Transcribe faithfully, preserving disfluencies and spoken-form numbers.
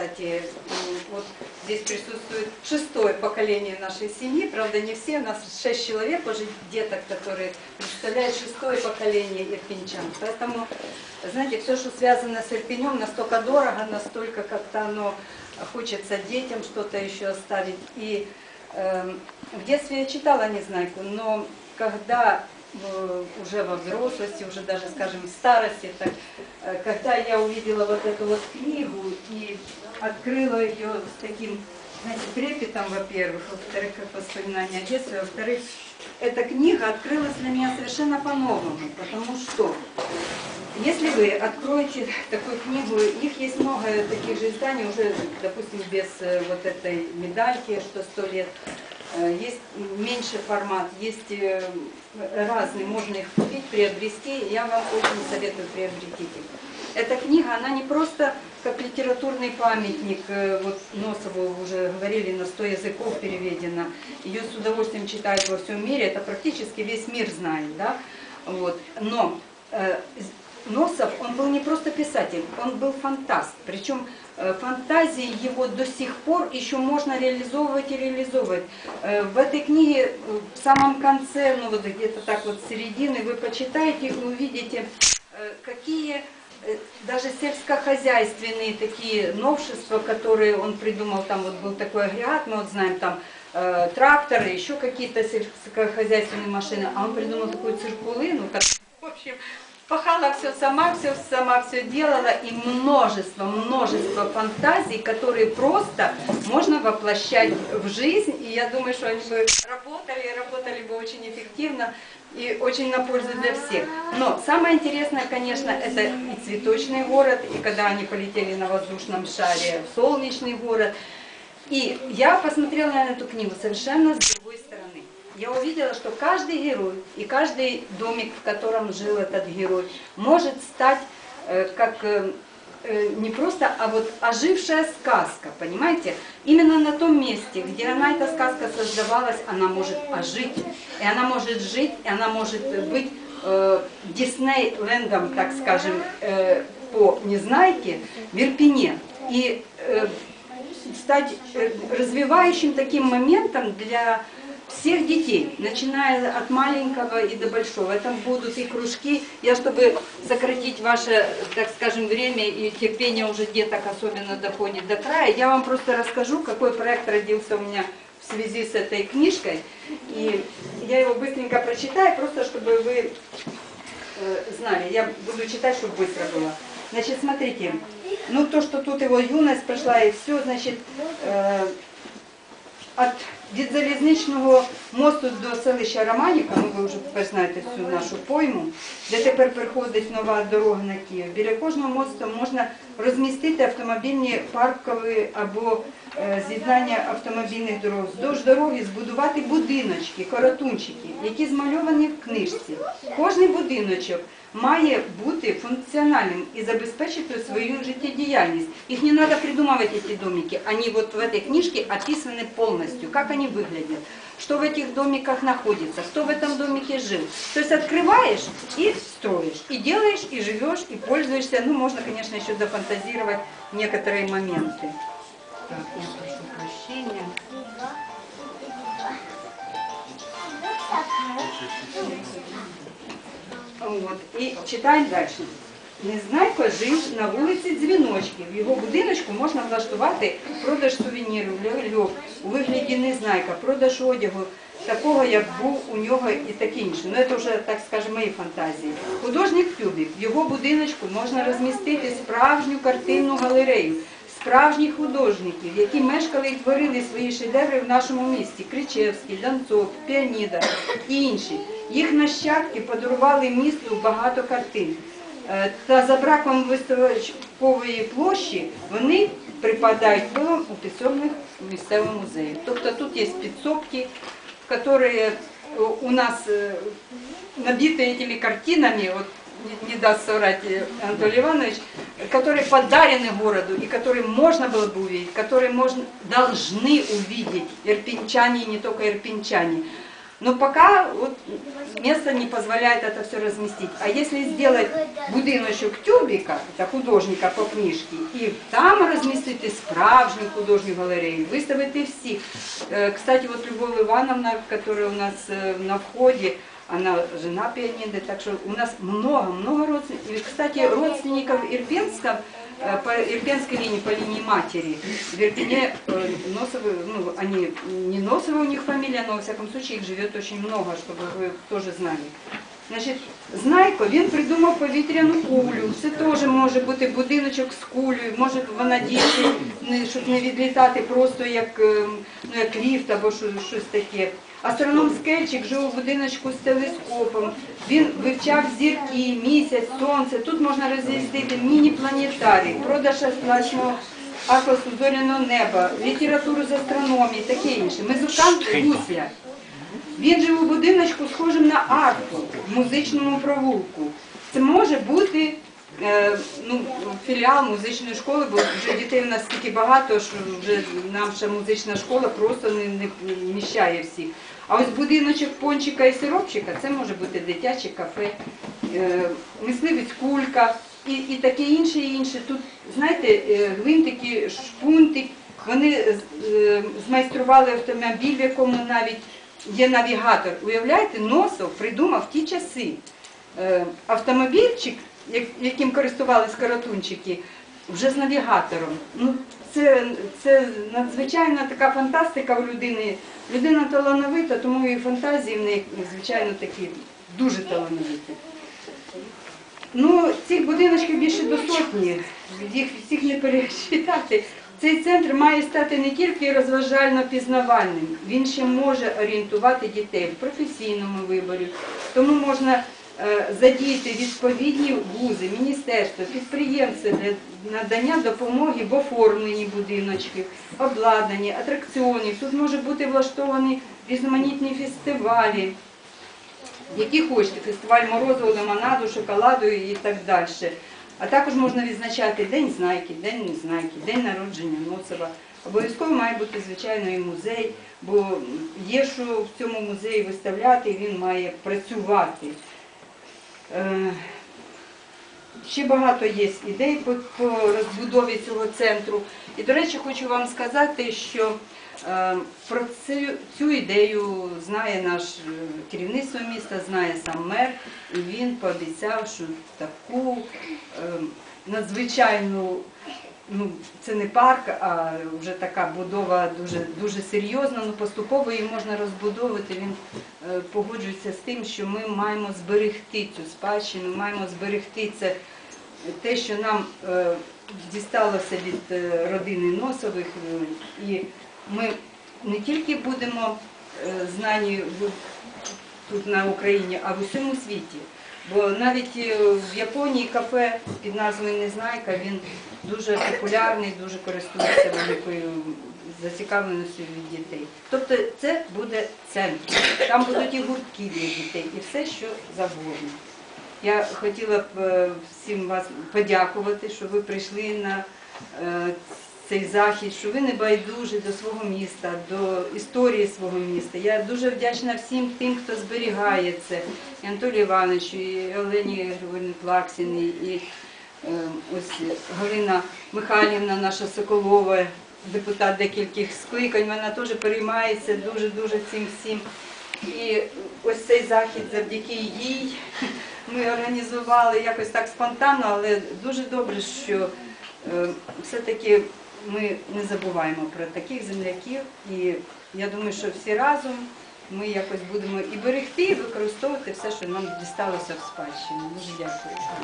кстати, вот здесь присутствует шестое поколение нашей семьи, правда не все, у нас шесть человек уже деток, которые представляют шестое поколение ирпенчан. Поэтому, знаете, все, что связано с Ирпенем, настолько дорого, настолько как-то оно хочется детям что-то еще оставить. И э, в детстве я читала Незнайку, но когда уже во взрослости, уже даже, скажем, в старости, так, когда я увидела вот эту вот книгу и открыла ее с таким, знаете, трепетом, во-первых, во-вторых, как воспоминания о детстве, во-вторых, эта книга открылась для меня совершенно по-новому, потому что если вы откроете такую книгу, их есть много таких же изданий, уже, допустим, без вот этой медальки, что сто лет, есть меньший формат, есть разные, можно их купить, приобрести, я вам очень советую приобретите их. Эта книга, она не просто как литературный памятник, вот Носову уже говорили, на сто языков переведена, ее с удовольствием читают во всем мире, это практически весь мир знает, да, вот, но э, Носов, он был не просто писатель, он был фантаст, причем фантазии его до сих пор еще можно реализовывать и реализовывать. В этой книге в самом конце, ну вот где-то так вот с середины, вы почитаете и увидите, какие даже сельскохозяйственные такие новшества, которые он придумал. Там вот был такой агрегат, мы вот знаем, там тракторы, еще какие-то сельскохозяйственные машины, а он придумал такую циркулину, как, в общем, пахала все сама, все сама все делала, и множество, множество фантазий, которые просто можно воплощать в жизнь, и я думаю, что они бы работали, и работали бы очень эффективно, и очень на пользу для всех. Но самое интересное, конечно, это и цветочный город, и когда они полетели на воздушном шаре в солнечный город. И я посмотрела на эту книгу совершенно с другой стороны. Я увидела, что каждый герой и каждый домик, в котором жил этот герой, может стать э, как э, э, не просто, а вот ожившая сказка, понимаете? Именно на том месте, где она, эта сказка создавалась, она может ожить. И она может жить, и она может быть э, Диснейлендом, так скажем, э, по Незнайке в Ирпене. И э, стать э, развивающим таким моментом для всех детей, начиная от маленького и до большого. Там будут и кружки. Я, чтобы сократить ваше, так скажем, время и терпение уже деток особенно доходит до края, я вам просто расскажу, какой проект родился у меня в связи с этой книжкой. И я его быстренько прочитаю, просто чтобы вы э, знали. Я буду читать, чтобы быстро было. Значит, смотрите. Ну, то, что тут его юность прошла і все, значить, е, от від залізничного мосту до селища Романівка, ну ви вже тепер знаєте всю нашу пойму, де тепер приходить нова дорога на Київ, біля кожного мосту можна розмістити автомобільні паркові або е, з'єднання автомобільних дорог. Вздовж дороги збудувати будиночки, коротунчики, які змальовані в книжці. Кожний будиночок має бути функциональным и забезпечить свою жизнедеятельность. Их не надо придумывать, эти домики. Они вот в этой книжке описаны полностью, как они выглядят, что в этих домиках находится, кто в этом домике жил. То есть открываешь и строишь, и делаешь, и живешь, и пользуешься. Ну, можно, конечно, еще дофантазировать некоторые моменты. Так, я прошу прощения. От. І читаємо далі. Незнайко жив на вулиці Дзвіночків. В його будиночку можна влаштувати продаж сувенірів, ляльок у вигляді Незнайка, продаж одягу, такого, як був у нього і таке інше. Ну, це вже, так скажемо, мої фантазії. Художник Тюбік. В його будиночку можна розмістити справжню картинну галерею, справжніх художників, які мешкали і творили свої шедеври в нашому місті. Кричевський, Донцов, Піаніда і інші. Їх нащадки подарували місту багато картин. Та за браком виставкової площі вони припадають пилом у підсобних місцевому музеї. Тобто тут є підсобки, які у нас набиты этими картинами, вот не даст соврать Анатолий Иванович, которые подарены городу и которые можно было бы увидеть, которые можно, должны увидеть ирпенчане и не только ирпенчане. Но пока вот место не позволяет это все разместить. А если сделать будиночок тюбика, это художника по книжке, и там разместить справжню художню галерею, выставить всех. Кстати, вот Любовь Ивановна, которая у нас на входе, она жена пианиды, так что у нас много-много родственников. И, кстати, родственников Ирпенска, по Ирпенской линии, по линии матери, в Ирпене Носовы, ну, они, не Носовы у них фамилия, но, во всяком случае, их живет очень много, чтобы вы тоже знали. Значить, Знайко, він придумав повітряну кулю. Це теж може бути будиночок з кулею, може вона діяти, щоб не відлітати просто як, ну, як ліфт або щось таке. Астроном Скельчик жив у будиночку з телескопом, він вивчав зірки, місяць, сонце. Тут можна роз'їздити міні-планетарій, продаж атласного атласу зоряного неба, літературу з астрономії, таке інше. Музикант Гусля. Він жив у будиночку, схожим на арку в музичному провулку. Це може бути е, ну, філіал музичної школи, бо вже дітей у нас стільки багато, що вже наша музична школа просто не, не вміщає всіх. А ось будиночок Пончика і Сиропчика, це може бути дитяче кафе, е, мисливець Кулька і, і таке інше, і інше. Тут, знаєте, гвинтики, шпунтик, вони е, змайстрували автомобіль, в якому навіть є навігатор. Уявляєте, Носов придумав в ті часи е, автомобільчик, яким користувалися каратунчики, вже з навігатором. Ну, це, це надзвичайна така фантастика у людини. Людина талановита, тому і фантазії в неї, звичайно, такі дуже талановиті. Ну, цих будиночків більше до сотні, їх всіх не пересчитати. Цей центр має стати не тільки розважально-пізнавальним, він ще може орієнтувати дітей в професійному виборі. Тому можна е, задіяти відповідні вузи, міністерства, підприємства для надання допомоги в оформленні будиночків, обладнанні, атракціонів. Тут може бути влаштовані різноманітні фестивалі, які хочете, фестиваль морозиву, лимонаду, шоколаду і так далі. А також можна відзначати День Знайки, День Незнайки, День народження Носова. Обов'язково має бути, звичайно, і музей, бо є, що в цьому музеї виставляти, і він має працювати. Ще багато є ідей по, по розбудові цього центру. І, до речі, хочу вам сказати, що е, про цю, цю ідею знає наш керівництво міста, знає сам мер, і він пообіцяв, що таку е, надзвичайну, ну, це не парк, а вже така будова дуже, дуже серйозна, ну, поступово її можна розбудовувати. Він е, погоджується з тим, що ми маємо зберегти цю спадщину, маємо зберегти це, те, що нам е, дісталося від е, родини Носових, е, і ми не тільки будемо е, знані в, тут на Україні, а в усьому світі. Бо навіть в Японії кафе під назвою Незнайка, він дуже популярний, дуже користується великою зацікавленістю від дітей. Тобто це буде центр, там будуть і гуртки для дітей, і все, що завгодно. Я хотіла б всім вас подякувати, що ви прийшли на цей захід, що ви не байдужі до свого міста, до історії свого міста. Я дуже вдячна всім тим, хто зберігає це. І Анатолію Івановичу, і Олені Григорівні Плаксіній, і е, ось Галина Михайлівна, наша Соколова, депутат декількох скликань, вона теж переймається дуже-дуже цим всім. І ось цей захід завдяки їй ми організували якось так спонтанно, але дуже добре, що е, все-таки ми не забуваємо про таких земляків, і я думаю, що всі разом ми якось будемо і берегти, і використовувати все, що нам дісталося в спадщину. Дуже дякую.